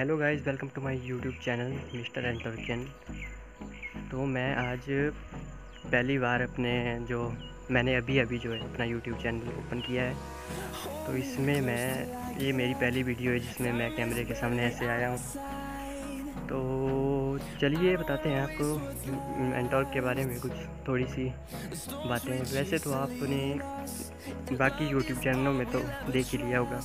Hello guys, welcome to my YouTube channel mister Enterkin. तो मैं आज पहली बार मैंने अभी जो है अपना यूट्यूब चैनल ओपन किया है। तो इसमें ये मेरी पहली वीडियो है जिसमें मैं कैमरे के सामने ऐसे आया हूँ। तो चलिए बताते हैं आपको एंटॉर्क के बारे में कुछ थोड़ी सी बातें। वैसे तो आपने बाकी यूट्यूब चैनलों में तो देख ही लिया होगा,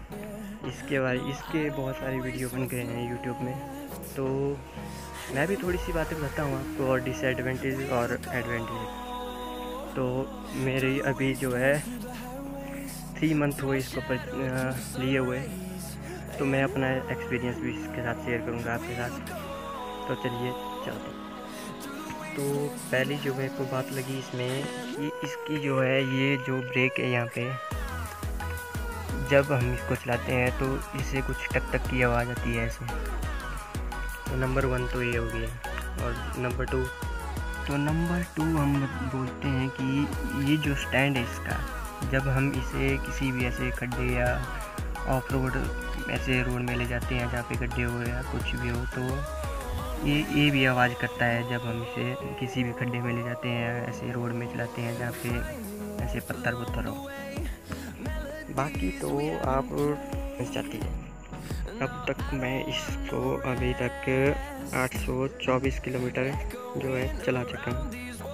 इसके बहुत सारे वीडियो बन गए हैं यूट्यूब में। तो मैं भी थोड़ी सी बातें बताता हूँ आपको, और डिसएडवांटेज और एडवांटेज। तो मेरी अभी जो है 3 मंथ हुए इसको लिए हुए, तो मैं अपना एक्सपीरियंस भी इसके साथ शेयर करूँगा आपके साथ। तो चलिए चलते हैं। तो पहली जो मेरे को बात लगी इसमें कि इसकी जो है ये जो ब्रेक है यहाँ पे, जब हम इसको चलाते हैं तो इससे कुछ टक टक की आवाज़ आती है ऐसे। तो नंबर 1 तो ये हो गया। और नंबर 2 हम बोलते हैं कि ये जो स्टैंड है इसका, जब हम इसे किसी भी ऐसे खड्डे या ऑफ रोड ऐसे रोड में ले जाते हैं जहाँ पे गड्ढे हो या कुछ भी हो, तो ये भी आवाज़ करता है जब हम इसे किसी भी खड्डे में ले जाते हैं, ऐसे रोड में चलाते हैं जहाँ पे ऐसे पत्थर हो। बाकी तो आप चाहती है, अब तक मैं इसको अभी तक 824 किलोमीटर जो है चला चुका हूँ।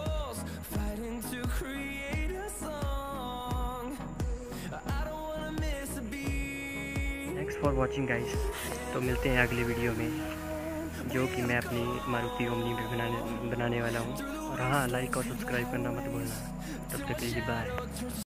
Thanks for watching guys. तो मिलते हैं अगले वीडियो में, जो कि मैं अपनी मारुति ओमनी में बनाने वाला हूँ। और हाँ, लाइक और सब्सक्राइब करना मत भूलना। तब तक के लिए बाय।